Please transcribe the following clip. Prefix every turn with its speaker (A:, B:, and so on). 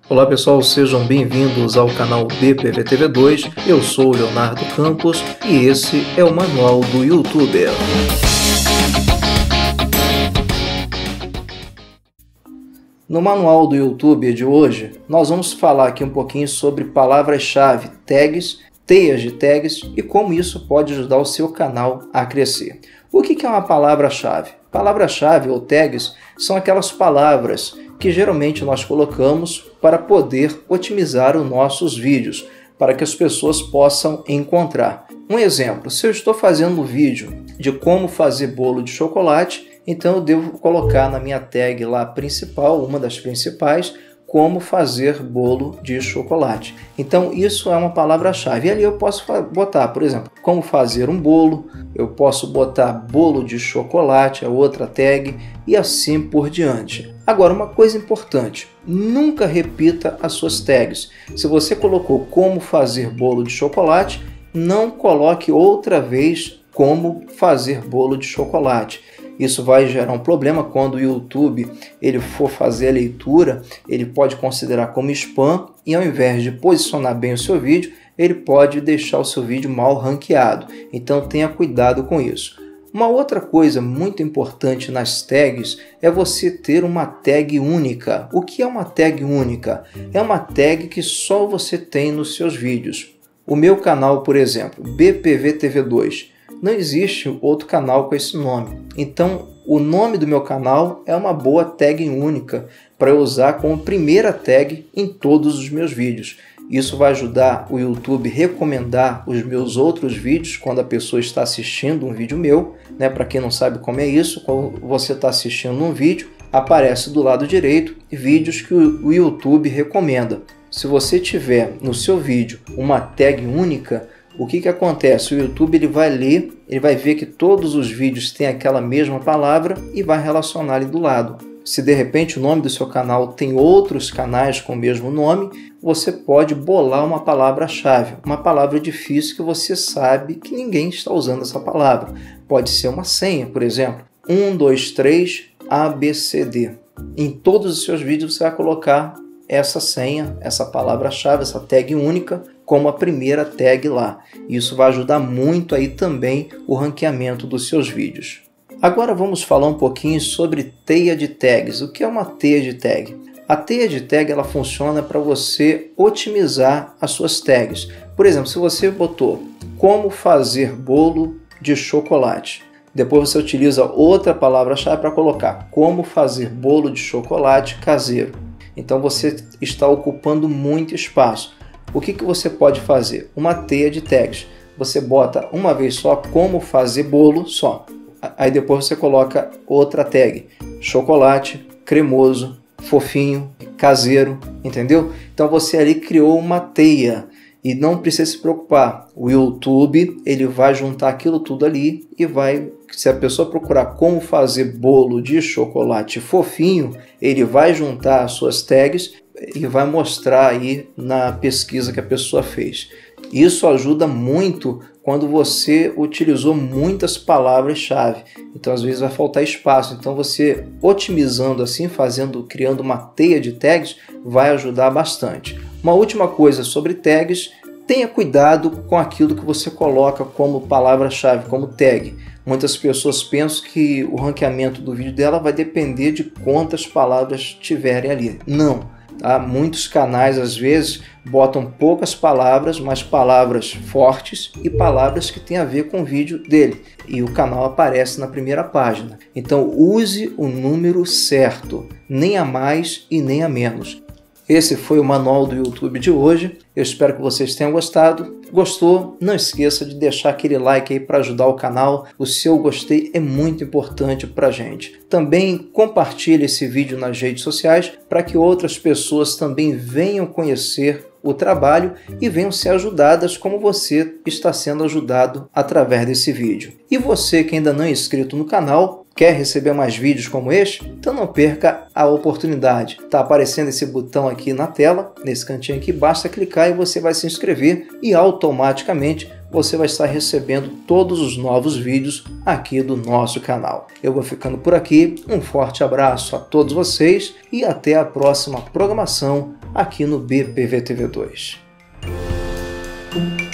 A: Olá pessoal, sejam bem-vindos ao canal BPVTV2, eu sou o Leonardo Campos e esse é o Manual do YouTuber. No Manual do YouTuber de hoje, nós vamos falar aqui um pouquinho sobre palavras-chave, tags, teias de tags e como isso pode ajudar o seu canal a crescer. O que é uma palavra-chave? Palavra-chave ou tags são aquelas palavras que geralmente nós colocamos para poder otimizar os nossos vídeos, para que as pessoas possam encontrar. Um exemplo, se eu estou fazendo um vídeo de como fazer bolo de chocolate, então eu devo colocar na minha tag lá principal, uma das principais, como fazer bolo de chocolate. Então isso é uma palavra-chave. E ali eu posso botar, por exemplo, como fazer um bolo, eu posso botar bolo de chocolate, é outra tag, e assim por diante. Agora, uma coisa importante, nunca repita as suas tags. Se você colocou como fazer bolo de chocolate, não coloque outra vez como fazer bolo de chocolate. Isso vai gerar um problema quando o YouTube ele for fazer a leitura, ele pode considerar como spam e ao invés de posicionar bem o seu vídeo, ele pode deixar o seu vídeo mal ranqueado. Então tenha cuidado com isso. Uma outra coisa muito importante nas tags é você ter uma tag única. O que é uma tag única? É uma tag que só você tem nos seus vídeos. O meu canal, por exemplo, BPVTV2, não existe outro canal com esse nome. Então, o nome do meu canal é uma boa tag única para eu usar como primeira tag em todos os meus vídeos. Isso vai ajudar o YouTube a recomendar os meus outros vídeos quando a pessoa está assistindo um vídeo meu. Para quem não sabe como é isso, quando você está assistindo um vídeo, aparece do lado direito vídeos que o YouTube recomenda. Se você tiver no seu vídeo uma tag única, o que acontece? O YouTube ele vai ler, ele vai ver que todos os vídeos têm aquela mesma palavra e vai relacionar ali do lado. Se de repente o nome do seu canal tem outros canais com o mesmo nome, você pode bolar uma palavra-chave, uma palavra difícil que você sabe que ninguém está usando essa palavra. Pode ser uma senha, por exemplo, 1, 2, 3, ABCD. Em todos os seus vídeos você vai colocar essa senha, essa palavra-chave, essa tag única, como a primeira tag lá. Isso vai ajudar muito aí também o ranqueamento dos seus vídeos. Agora vamos falar um pouquinho sobre teia de tags. O que é uma teia de tag? A teia de tag ela funciona para você otimizar as suas tags. Por exemplo, se você botou como fazer bolo de chocolate, depois você utiliza outra palavra-chave para colocar como fazer bolo de chocolate caseiro. Então você está ocupando muito espaço. O que você pode fazer? Uma teia de tags. Você bota uma vez só como fazer bolo só. Aí depois você coloca outra tag. Chocolate, cremoso, fofinho, caseiro, entendeu? Então você ali criou uma teia. E não precisa se preocupar. O YouTube ele vai juntar aquilo tudo ali e vai, se a pessoa procurar como fazer bolo de chocolate fofinho, ele vai juntar as suas tags e vai mostrar aí na pesquisa que a pessoa fez. Isso ajuda muito quando você utilizou muitas palavras-chave. Então às vezes vai faltar espaço. Então você otimizando assim, criando uma teia de tags, vai ajudar bastante. Uma última coisa sobre tags, tenha cuidado com aquilo que você coloca como palavra-chave, como tag. Muitas pessoas pensam que o ranqueamento do vídeo dela vai depender de quantas palavras tiverem ali. Não, tá? Muitos canais às vezes botam poucas palavras, mas palavras fortes e palavras que têm a ver com o vídeo dele. E o canal aparece na primeira página. Então use o número certo, nem a mais e nem a menos. Esse foi o Manual do YouTube de hoje. Eu espero que vocês tenham gostado. Gostou? Não esqueça de deixar aquele like aí para ajudar o canal. O seu gostei é muito importante para a gente. Também compartilhe esse vídeo nas redes sociais para que outras pessoas também venham conhecer o trabalho e venham ser ajudadas como você está sendo ajudado através desse vídeo. E você que ainda não é inscrito no canal, quer receber mais vídeos como este? Então não perca a oportunidade. Está aparecendo esse botão aqui na tela, nesse cantinho aqui, basta clicar e você vai se inscrever e automaticamente você vai estar recebendo todos os novos vídeos aqui do nosso canal. Eu vou ficando por aqui, um forte abraço a todos vocês e até a próxima programação aqui no BPVTV2.